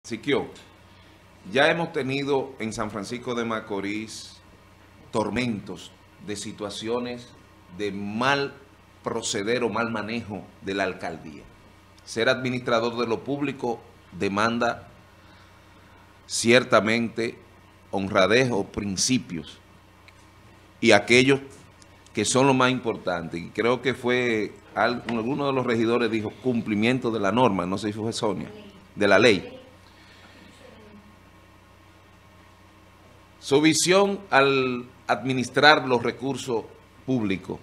Siquio, ya hemos tenido en San Francisco de Macorís tormentos de situaciones de mal proceder o mal manejo de la alcaldía. Ser administrador de lo público demanda ciertamente honradez o principios, y aquellos que son lo más importante, y creo que fue alguno de los regidores dijo cumplimiento de la norma, no sé si fue Sonia, de la ley. Su visión al administrar los recursos públicos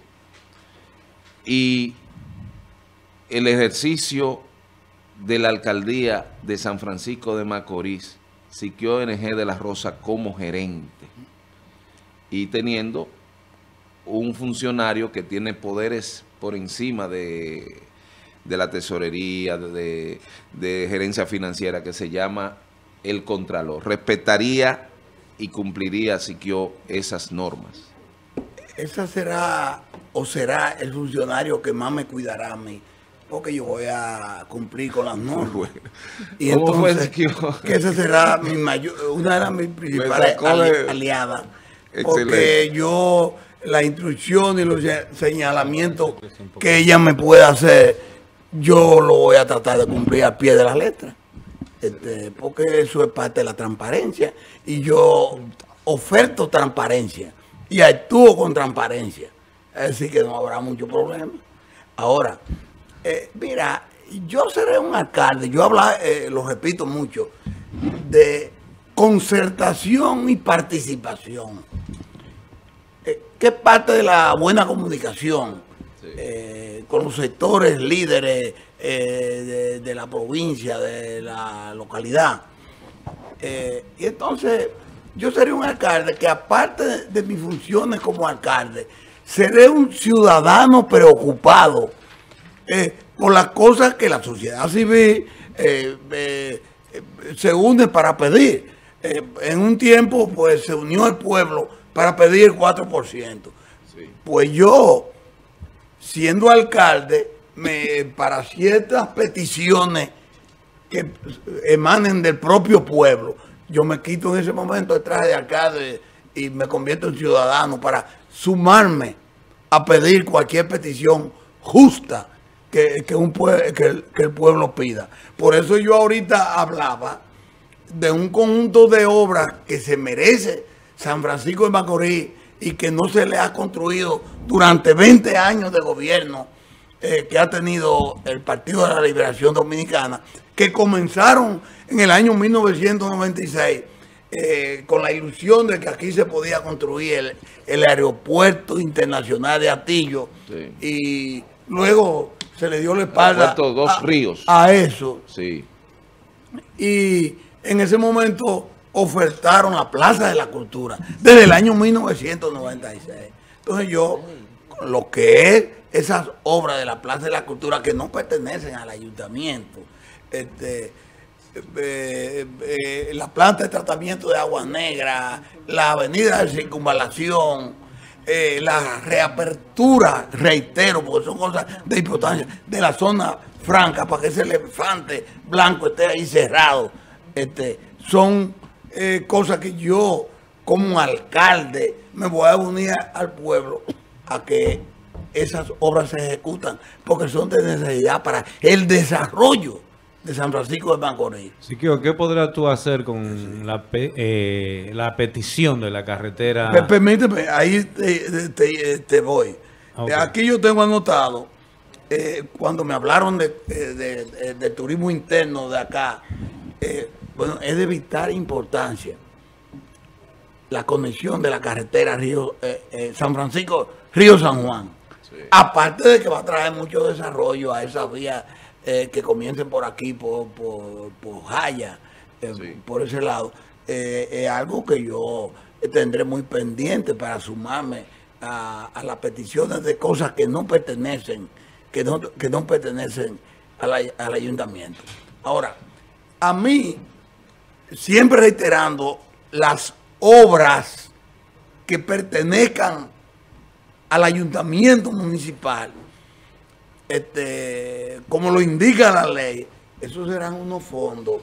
y el ejercicio de la alcaldía de San Francisco de Macorís, Siquio NG de la Rosa como gerente y teniendo un funcionario que tiene poderes por encima de la tesorería, de gerencia financiera, que se llama el Contralor. ¿Respetaría y cumpliría Siquio esas normas? Esa será o será el funcionario que más me cuidará a mí, porque yo voy a cumplir con las normas. Bueno, y ¿cómo entonces, fue, que esa será una de mis principales aliadas. Porque yo, la instrucción y los señalamientos que ella me pueda hacer, yo lo voy a tratar de cumplir al pie de la letra. Porque eso es parte de la transparencia, y yo oferto transparencia y actúo con transparencia, así que no habrá mucho problema. Ahora, mira, yo seré un alcalde, yo lo repito mucho, de concertación y participación, que es parte de la buena comunicación. Sí. Con los sectores líderes de la provincia, de la localidad. Y entonces yo seré un alcalde que, aparte de mis funciones como alcalde, seré un ciudadano preocupado por las cosas que la sociedad civil se une para pedir. En un tiempo pues se unió el pueblo para pedir el 4%. Sí. Pues yo, siendo alcalde, para ciertas peticiones que emanen del propio pueblo, yo me quito en ese momento el traje de alcalde y me convierto en ciudadano para sumarme a pedir cualquier petición justa que el pueblo pida. Por eso yo ahorita hablaba de un conjunto de obras que se merece San Francisco de Macorís y que no se le ha construido durante 20 años de gobierno que ha tenido el Partido de la Liberación Dominicana, que comenzaron en el año 1996 con la ilusión de que aquí se podía construir el aeropuerto internacional de Atillo. Sí. Y luego se le dio la espalda a eso. Sí. Y en ese momento ofertaron la Plaza de la Cultura desde el año 1996. Entonces yo, lo que es esas obras de la Plaza de la Cultura que no pertenecen al ayuntamiento, la planta de tratamiento de agua negra, la avenida de circunvalación, la reapertura, reitero, porque son cosas de importancia, de la zona franca para que ese elefante blanco esté ahí cerrado, son cosas que yo como alcalde me voy a unir al pueblo a que esas obras se ejecutan, porque son de necesidad para el desarrollo de San Francisco de Macorís. Siquio, ¿qué podrás tú hacer con la petición de la carretera? Permíteme, ahí te voy. Okay. Aquí yo tengo anotado, cuando me hablaron de turismo interno de acá, bueno, es de vital importancia la conexión de la carretera San Francisco-Río San Juan. Sí. Aparte de que va a traer mucho desarrollo a esas vías que comiencen por aquí, por Jaya, sí, por ese lado. Es algo que yo tendré muy pendiente para sumarme a las peticiones de cosas que no pertenecen, que no pertenecen al ayuntamiento. Ahora, a mí, siempre reiterando, las obras que pertenezcan al ayuntamiento municipal, como lo indica la ley, esos serán unos fondos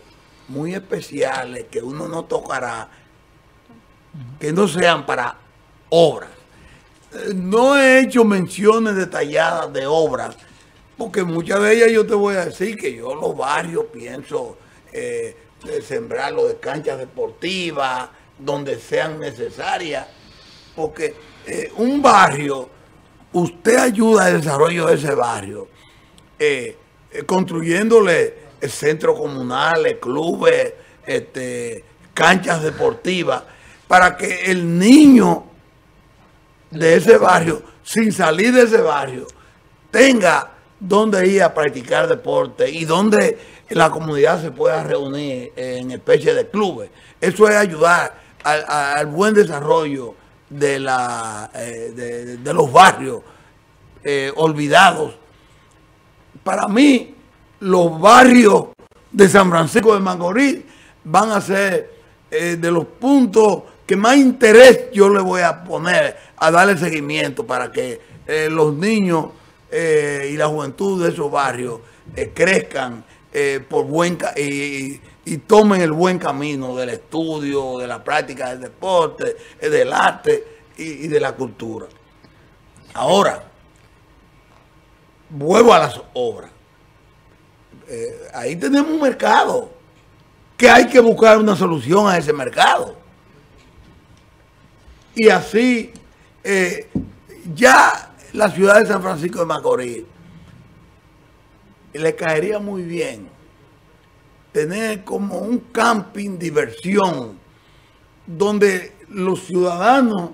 muy especiales que uno no tocará, que no sean para obras. No he hecho menciones detalladas de obras, porque muchas de ellas yo te voy a decir que yo los barrios pienso sembrarlo de canchas deportivas, donde sean necesarias, porque un barrio, usted ayuda al desarrollo de ese barrio, construyéndole centros comunales, clubes, canchas deportivas, para que el niño de ese barrio, sin salir de ese barrio, tenga donde ir a practicar deporte y donde la comunidad se pueda reunir en especie de clubes. Eso es ayudar al buen desarrollo de los barrios olvidados. Para mí, los barrios de San Francisco de Macorís van a ser de los puntos que más interés yo le voy a poner a darle seguimiento para que los niños y la juventud de esos barrios crezcan por y tomen el buen camino del estudio, de la práctica del deporte, del arte y de la cultura. Ahora, vuelvo a las obras. Ahí tenemos un mercado que hay que buscar una solución a ese mercado. Y así, ya la ciudad de San Francisco de Macorís le caería muy bien tener como un camping diversión donde los ciudadanos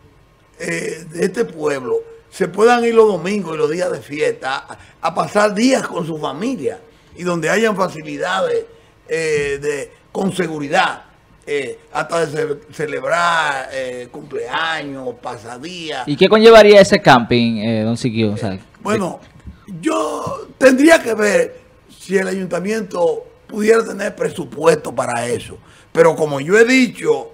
de este pueblo se puedan ir los domingos y los días de fiesta a pasar días con su familia y donde hayan facilidades con seguridad, hasta de celebrar cumpleaños, pasadías. ¿Y qué conllevaría ese camping, don Siquio? O sea, bueno, yo tendría que ver si el ayuntamiento pudiera tener presupuesto para eso. Pero como yo he dicho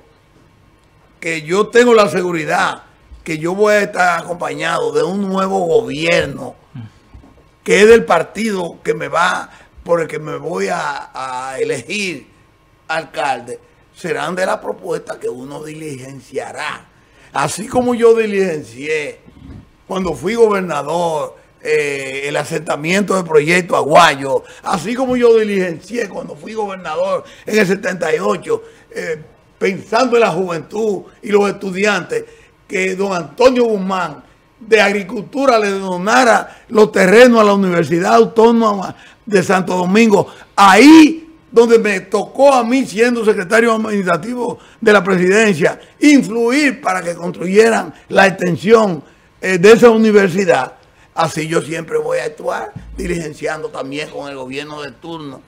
que yo tengo la seguridad que yo voy a estar acompañado de un nuevo gobierno que es del partido que me va, por el que me voy a elegir alcalde, serán de la propuesta que uno diligenciará. Así como yo diligencié cuando fui gobernador el asentamiento del proyecto Aguayo, así como yo diligencié cuando fui gobernador en el 78, pensando en la juventud y los estudiantes, que don Antonio Guzmán de Agricultura le donara los terrenos a la Universidad Autónoma de Santo Domingo, ahí donde me tocó a mí, siendo secretario administrativo de la presidencia, influir para que construyeran la extensión de esa universidad. Así yo siempre voy a actuar, diligenciando también con el gobierno de turno,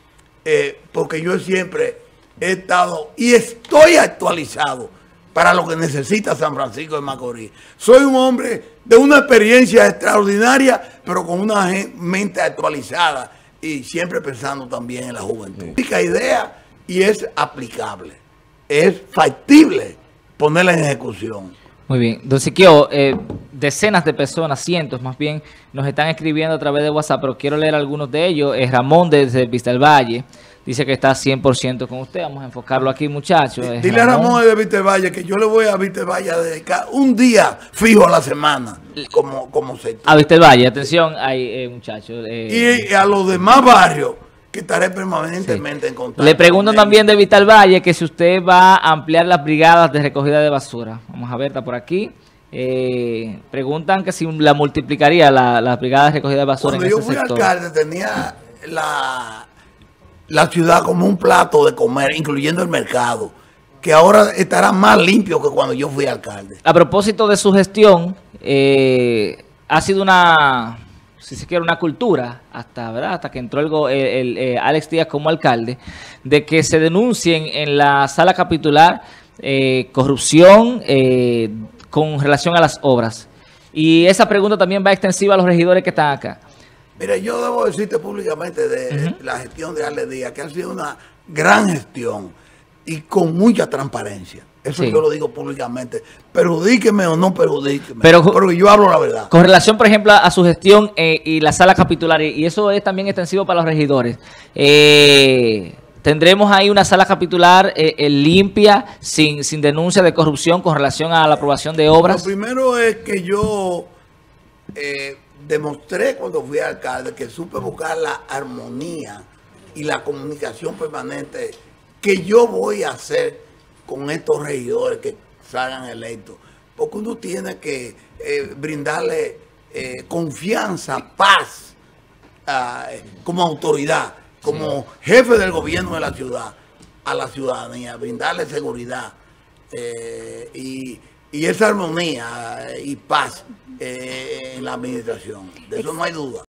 porque yo siempre he estado y estoy actualizado para lo que necesita San Francisco de Macorís. Soy un hombre de una experiencia extraordinaria, pero con una mente actualizada y siempre pensando también en la juventud. Única idea y es aplicable, es factible ponerla en ejecución. Muy bien. Don Siquio, decenas de personas, cientos más bien, nos están escribiendo a través de WhatsApp, pero quiero leer algunos de ellos. Ramón desde Vista del Valle dice que está 100% con usted. Vamos a enfocarlo aquí, muchachos. Dile a Ramón de Vista del Valle que yo le voy a Vista del Valle a dedicar un día fijo a la semana, como se... A Vista del Valle, atención, hay muchachos. Y a los demás barrios, que estaré permanentemente en contacto. Le preguntan también de Vista del Valle que si usted va a ampliar las brigadas de recogida de basura. Vamos a ver, está por aquí. Preguntan que si la multiplicaría las brigadas de recogida de basura en ese sector. Cuando yo fui alcalde tenía la ciudad como un plato de comer, incluyendo el mercado, que ahora estará más limpio que cuando yo fui alcalde. A propósito de su gestión, ha sido una, si se quiere, una cultura, hasta que entró el Alex Díaz como alcalde, de que se denuncien en la sala capitular corrupción con relación a las obras. Y esa pregunta también va extensiva a los regidores que están acá. Mira, yo debo decirte públicamente de la gestión de Alex Díaz, que ha sido una gran gestión y con mucha transparencia. Eso sí, yo lo digo públicamente. Perjudíqueme o no perjudíqueme, pero yo hablo la verdad. Con relación, por ejemplo, a su gestión y la sala capitular, y eso es también extensivo para los regidores. tendremos ahí una sala capitular limpia, sin denuncia de corrupción con relación a la aprobación de obras. Lo primero es que yo demostré cuando fui alcalde que supe buscar la armonía y la comunicación permanente que yo voy a hacer con estos regidores que salgan electos. Porque uno tiene que brindarle confianza, paz, como autoridad, como jefe del gobierno de la ciudad, a la ciudadanía, brindarle seguridad y esa armonía y paz en la administración. De eso no hay duda.